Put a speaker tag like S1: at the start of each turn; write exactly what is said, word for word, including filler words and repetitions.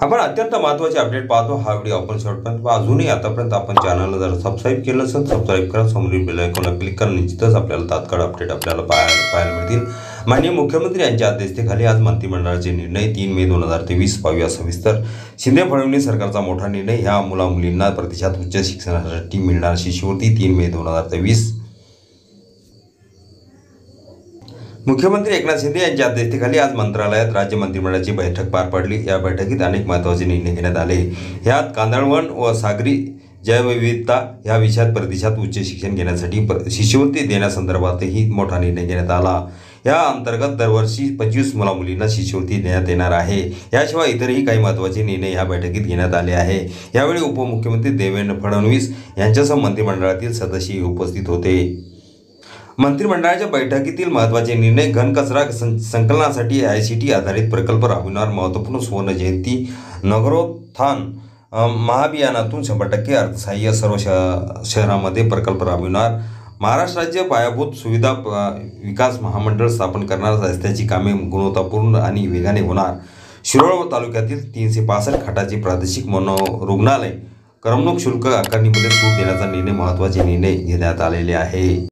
S1: आपण अत्यंत महत्त्वाचे अपडेट पाहतो। हा व्हिडिओ आपण शेवटपर्यंत पहा। अजूनही आतापर्यंत आपण चॅनलला जर सबस्क्राईब केलं असेल सबस्क्राईब करा, समोरील बेल आयकॉनला क्लिक करा। निश्चितच आपल्याला तात्काळ अपडेट आपल्याला पाहायला पाहायला मिळतील। माननीय मुख्यमंत्री यांच्या अध्यक्षतेखाली आज मंत्रिमंडळाचे निर्णय तीन मे दोन हजार तेवीस पाहूया सविस्तर। शिंदे फडणवीस सरकारचा मोठा निर्णय, ह्या मुला मुलींना प्रतिशत उच्च शिक्षणासाठी मिळणार शिष्यवृत्ती तीन मे दोन हजार तेवीस। मुख्यमंत्री एकनाथ शिंदे यांच्या अध्यक्षतेखाली आज मंत्रालयात राज्य मंत्रिमंडळाची बैठक पार पडली। या बैठकीत अनेक महत्त्वाचे निर्णय घेण्यात आले। यात कांदळवन व सागरी जैवविविधता या विषयात प्रतिशत उच्च शिक्षण घेण्यासाठी शिष्यवृत्ती देण्यासंदर्भातही मोठा निर्णय घेण्यात आला। या अंतर्गत दरवर्षी पंचवीस मुला मुलींना शिष्यवृत्ती देण्यात येणार आहे। याशिवाय इतरही काही महत्त्वाचे निर्णय या बैठकीत घेण्यात आले आहे। यावेळी उपमुख्यमंत्री देवेंद्र फडणवीस यांच्यासह मंत्रिमंडळातील सदस्य उपस्थित होते। मंत्रिमंडळाच्या बैठकीतील महत्त्वाचे निर्णय, घनकचरा संकलनासाठी आय सी टी आधारित प्रकल्प राबविणार, महत्त्वपूर्ण सुवर्ण जयंती नगरोत्थान महाअभियानातून शंभर टक्के अर्थसहाय्य सर्व शहरांमध्ये प्रकल्प राबविणार, महाराष्ट्र राज्य पायाभूत सुविधा विकास महामंडळ स्थापन करणार, रस्त्याची कामे गुणवत्तापूर्ण आणि वेगाने होणार, शिरोळ तालुक्यातील तीनशे पासष्ट खाटाचे प्रादेशिक मनोरुग्णालय करमणूक शुल्क आकारणीमध्ये सूट देण्याचा निर्णय महत्त्वाचे निर्णय घेण्यात आलेले आहे।